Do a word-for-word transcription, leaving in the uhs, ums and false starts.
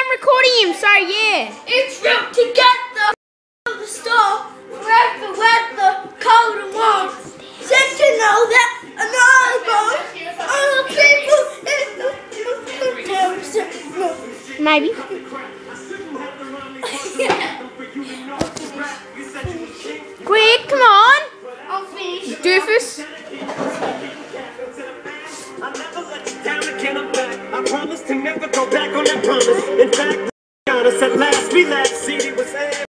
recording him, so yeah. It's route to get the the store forever weather cold and warm. Said to know that another all the people in the Maybe. Quick, come on. I'll finish. Doofus. I promise to never go back on that promise. In fact, honest, at last we last.